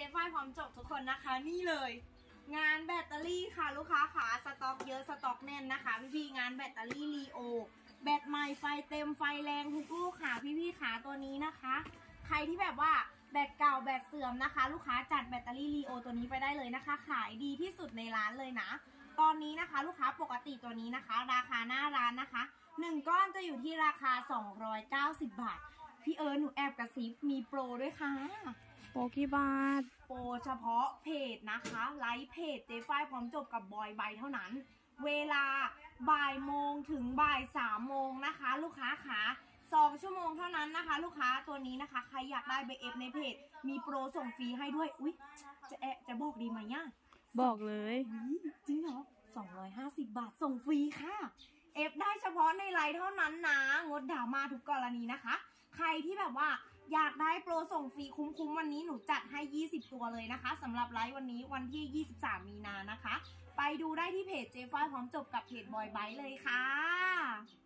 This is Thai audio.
ฝ้ายพร้อมจบทุกคนนะคะนี่เลยงานแบตเตอรี่ค่ะลูกค้าขาสต็อกเยอะสต็อกแน่นนะคะพี่ๆงานแบตเตอรี่ลีโอแบตใหม่ไฟเต็มไฟแรงทุกลูกค่ะพี่ๆขาตัวนี้นะคะใครที่แบบว่าแบตเก่าแบตเสื่อมนะคะลูกค้าจัดแบตเตอรี่ลีโอตัวนี้ไปได้เลยนะคะขายดีที่สุดในร้านเลยนะตอนนี้นะคะลูกค้าปกติตัวนี้นะคะราคาหน้าร้านนะคะ1ก้อนจะอยู่ที่ราคา290 บาทพี่หนูแอบกระซิบมีโปรด้วยค่ะโปรกี่บาทโปรเฉพาะเพจนะคะไลฟ์เพจเจ๊ฝ้ายพร้อมจบกับบอยใบเท่านั้นเวลาบ่ายโมงถึงบ่าย3 โมงนะคะลูกค้าขา2 ชั่วโมงเท่านั้นนะคะลูกค้าตัวนี้นะคะใครอยากได้ไปเอฟในเพจมีโปรส่งฟรีให้ด้วยอุ๊ยจะบอกดีไหมเนี่ยบอกเลยจริงเหรอ250 บาทส่งฟรีค่ะเอฟได้เฉพาะในไลฟ์เท่านั้นนะงดดราม่าทุกกรณีนะคะใครที่แบบว่าอยากได้โปรส่งฟรีคุ้มๆวันนี้หนูจัดให้20 ตัวเลยนะคะสำหรับไลฟ์วันนี้วันที่23 มีนานะคะไปดูได้ที่เพจเจ๊ฝ้ายพร้อมจบกับเพจบอยไบท์เลยค่ะ